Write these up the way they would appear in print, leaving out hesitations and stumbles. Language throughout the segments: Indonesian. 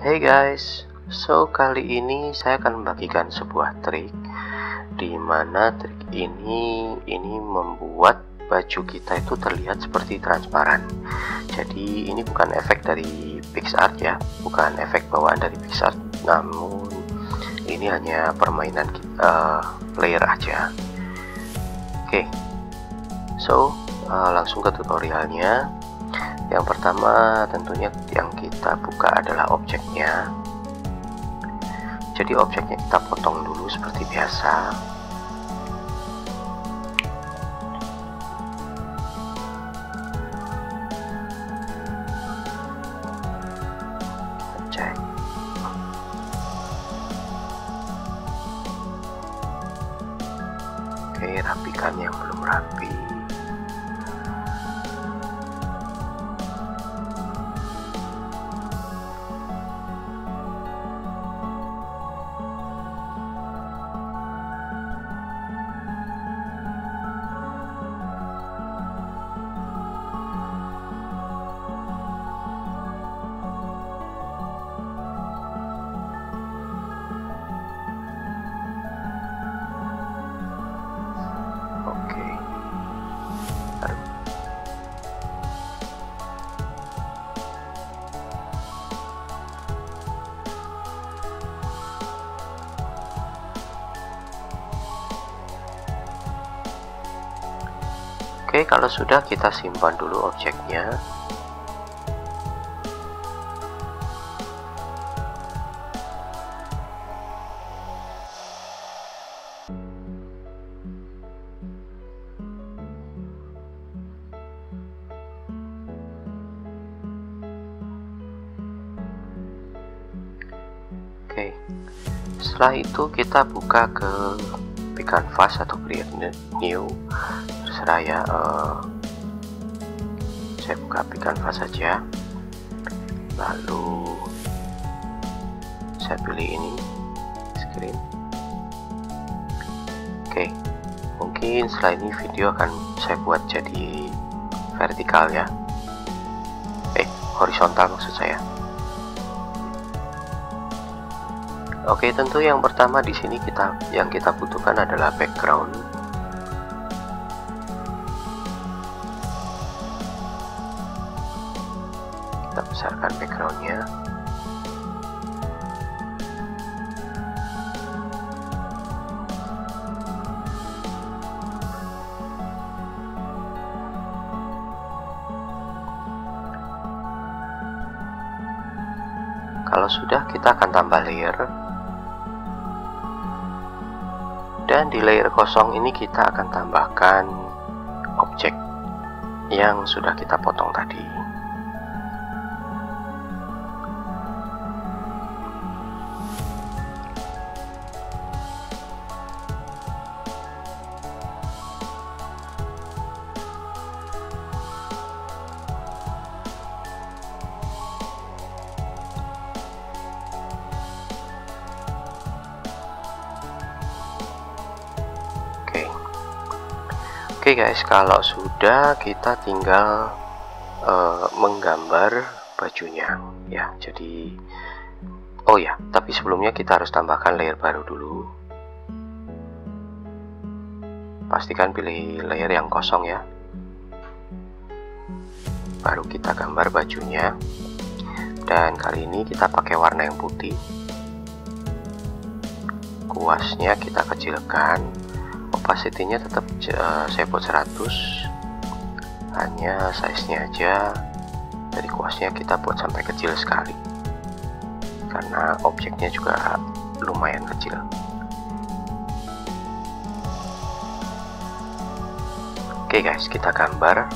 Hey guys, so kali ini saya akan membagikan sebuah trik di mana trik ini membuat baju kita itu terlihat seperti transparan. Jadi ini bukan efek dari PicsArt ya, bukan efek bawaan dari PicsArt, namun ini hanya permainan player aja. Oke, langsung ke tutorialnya. Yang pertama tentunya yang kita buka adalah objeknya. Jadi objeknya kita potong dulu seperti biasa. Cek. Oke, rapikan yang belum rapi. Oke, kalau sudah kita simpan dulu objeknya. Oke, setelah itu kita buka ke Canvas atau create new, terserah ya. Saya buka Canvas saja, lalu saya pilih ini screen. Oke, mungkin setelah ini video akan saya buat jadi vertikal ya, horizontal maksud saya. Oke, tentu yang pertama di sini yang kita butuhkan adalah background. Kita besarkan backgroundnya. Kalau sudah, kita akan tambah layer. Dan di layer kosong ini kita akan tambahkan objek yang sudah kita potong tadi. Oke guys, kalau sudah kita tinggal menggambar bajunya ya. Jadi tapi sebelumnya kita harus tambahkan layer baru dulu. Pastikan pilih layer yang kosong ya, baru kita gambar bajunya. Dan kali ini kita pakai warna yang putih. Kuasnya kita kecilkan, opacity-nya tetap saya buat 100, hanya size-nya aja. Dari kuasnya kita buat sampai kecil sekali, karena objeknya juga lumayan kecil. Oke guys, kita gambar.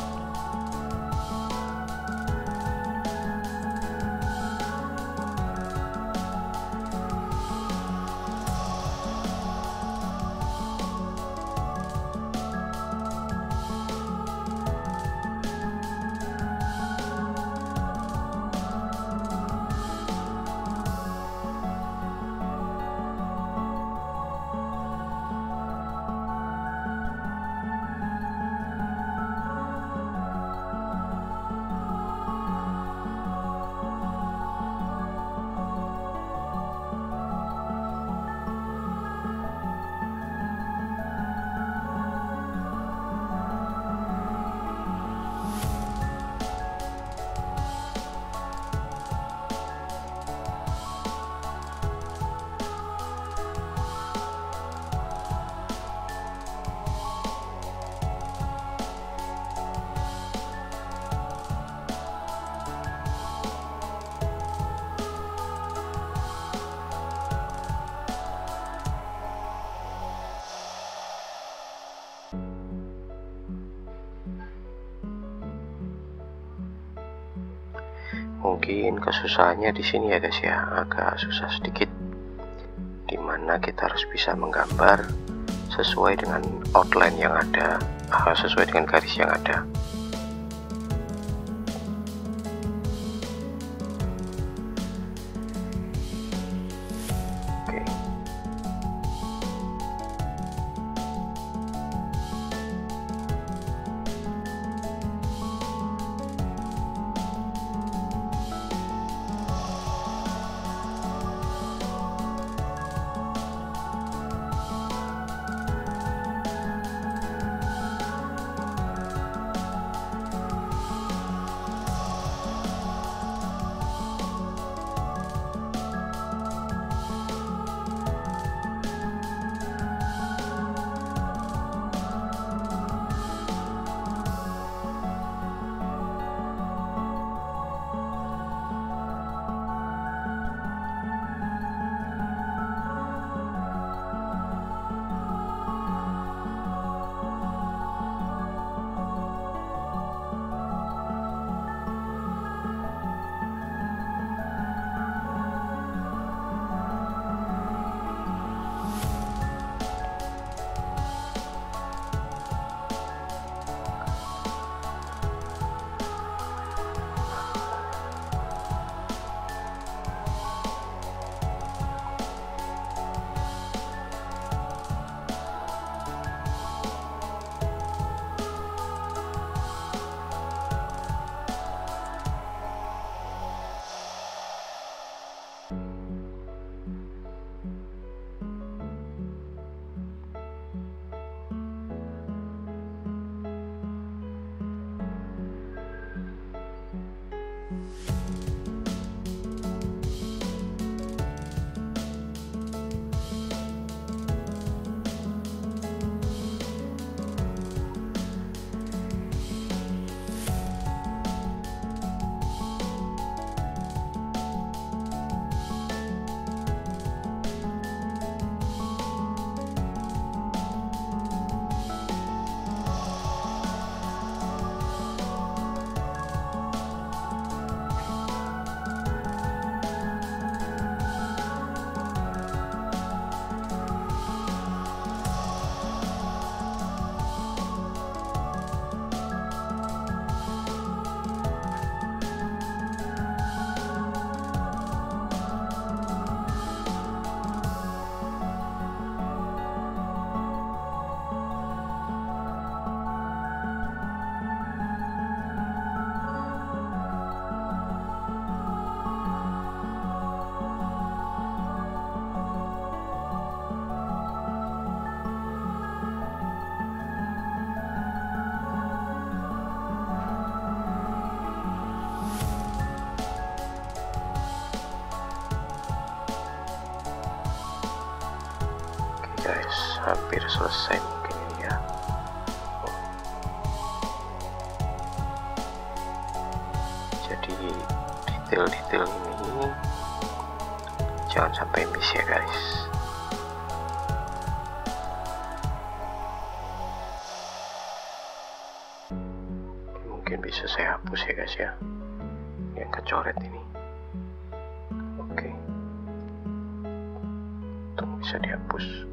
Mungkin kesusahannya di sini ya guys ya, agak susah sedikit, dimana kita harus bisa menggambar sesuai dengan outline yang ada, sesuai dengan garis yang ada. Oke. Guys, hampir selesai mungkin ini ya. Jadi detail-detail ini jangan sampai miss ya guys. Mungkin bisa saya hapus ya guys ya, yang kecoret ini. Oke, itu bisa dihapus.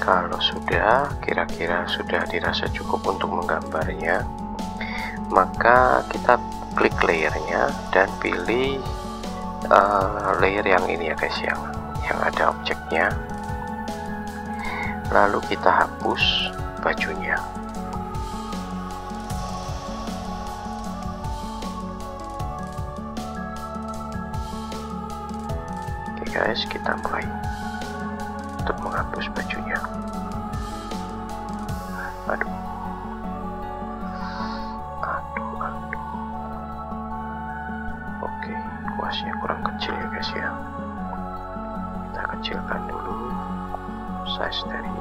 Kalau sudah, kira-kira sudah dirasa cukup untuk menggambarnya, maka kita klik layernya dan pilih layer yang ini ya guys, yang ada objeknya. Lalu kita hapus bajunya. Oke guys, kita mulai untuk menghapus bajunya. Aduh. Oke, kuasnya kurang kecil ya guys ya. Kita kecilkan dulu size dari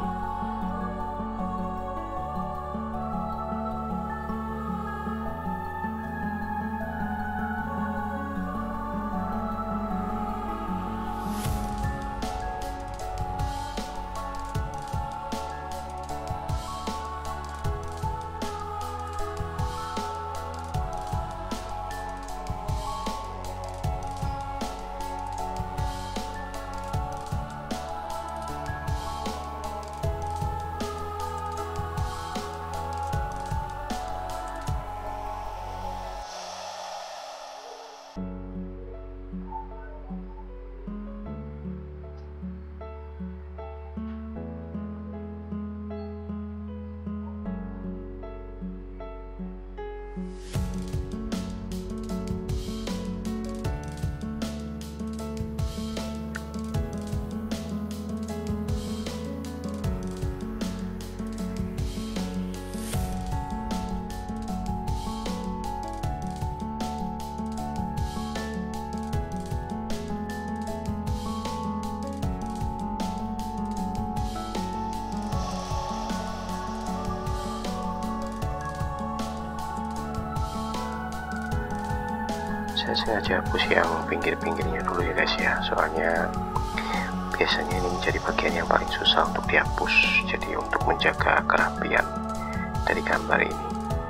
saya sengaja hapus yang pinggir-pinggirnya dulu ya guys ya, soalnya biasanya ini menjadi bagian yang paling susah untuk dihapus, jadi untuk menjaga kerapian dari gambar ini.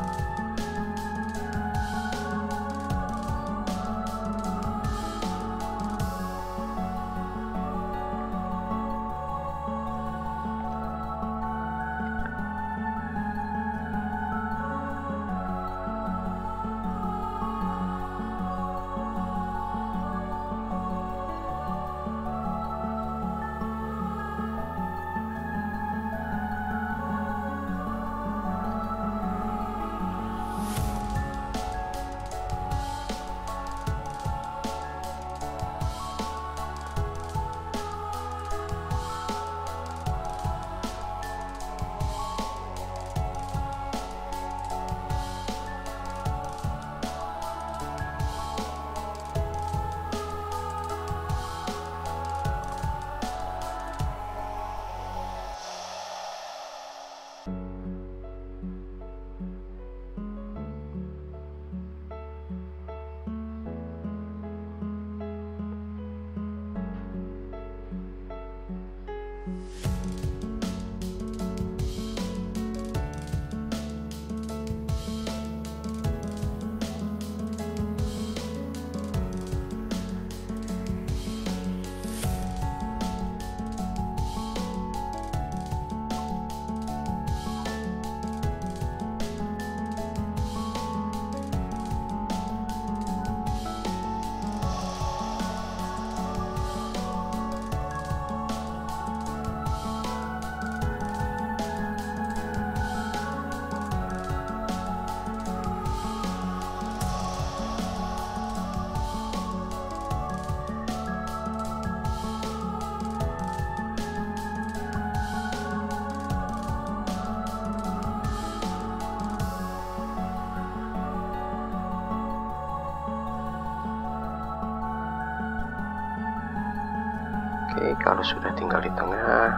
Oke, kalau sudah tinggal di tengah,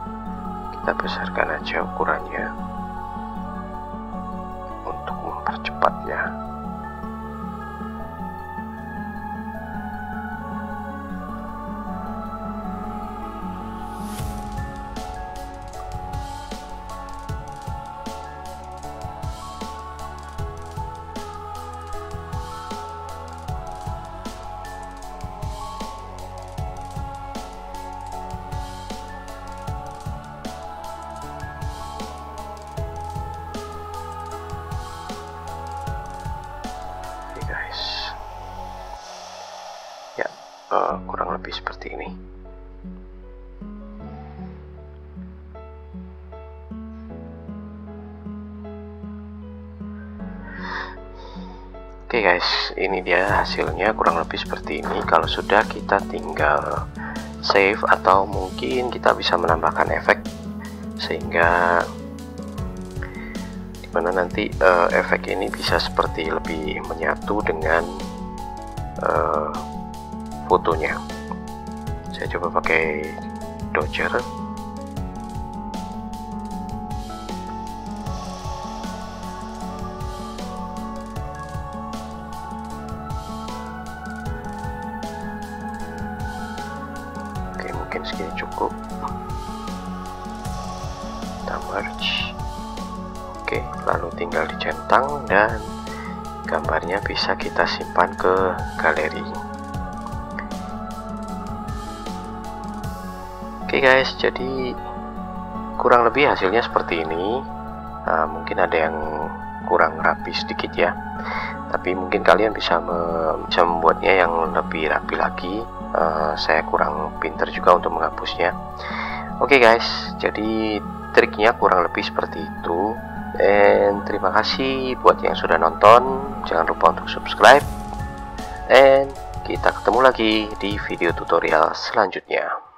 kita besarkan aja ukurannya untuk mempercepatnya. kurang lebih seperti ini. Oke guys, ini dia hasilnya kurang lebih seperti ini. Kalau sudah, kita tinggal save, atau mungkin kita bisa menambahkan efek sehingga dimana nanti efek ini bisa seperti lebih menyatu dengan fotonya. Saya coba pakai Dodger. Mungkin segini cukup. Kita merge. Oke, lalu tinggal dicentang dan gambarnya bisa kita simpan ke galeri. Oke guys, jadi kurang lebih hasilnya seperti ini. Mungkin ada yang kurang rapi sedikit ya, tapi mungkin kalian bisa membuatnya yang lebih rapi lagi. Saya kurang pinter juga untuk menghapusnya. Oke guys, jadi triknya kurang lebih seperti itu. Dan terima kasih buat yang sudah nonton. Jangan lupa untuk subscribe. Dan kita ketemu lagi di video tutorial selanjutnya.